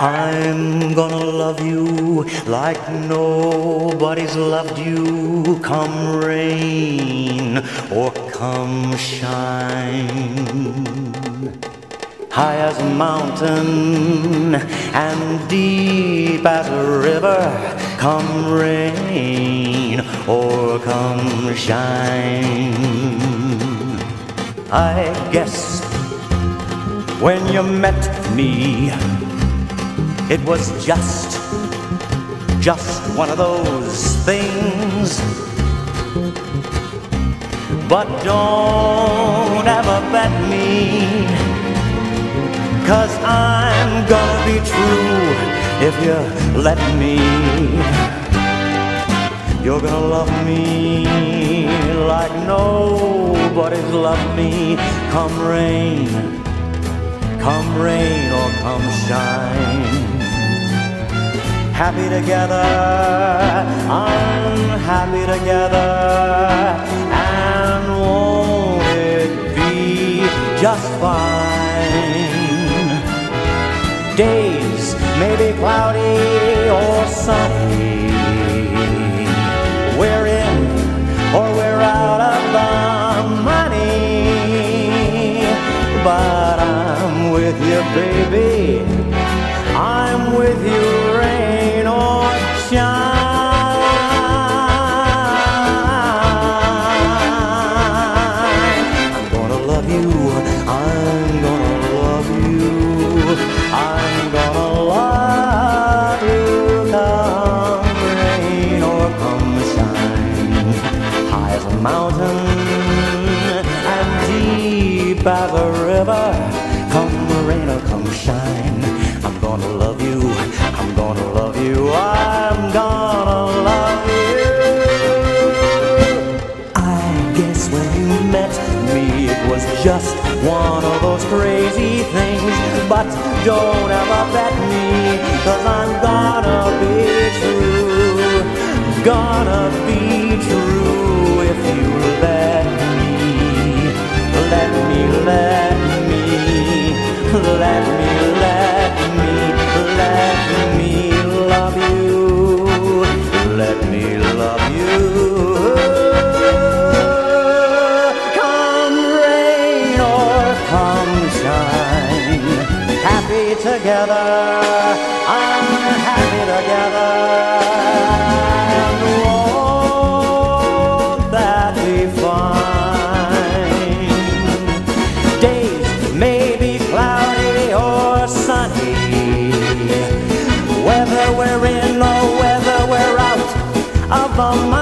I'm gonna love you like nobody's loved you, come rain or come shine. High as a mountain and deep as a river, come rain or come shine. I guess when you met me, it was just one of those things. But don't ever bet me, 'cause I'm gonna be true if you let me. You're gonna love me like nobody's loved me, come rain or come shine. Happy together, unhappy together, and won't it be just fine? Days may be cloudy or sunny, we're in or we're out of the money, but I'm with you, baby, I'm with you, rain or shine. I'm gonna love you, I'm gonna love you, I'm gonna love you, come rain or come shine. High as a mountain and deep as a river, come rain or come shine. I'm gonna love you, I'm gonna love you, I'm gonna love you. I guess when you met me, it was just one of those crazy things. But don't ever bet me, 'cause I'm gonna be true, gonna be true if you let me, let me, let me, let me, let me, let me love you, let me love you. Come rain or come shine, happy together, unhappy together, and won't that be fine? Days may be cloudy or sunny, whether we're in or whether we're out of the money,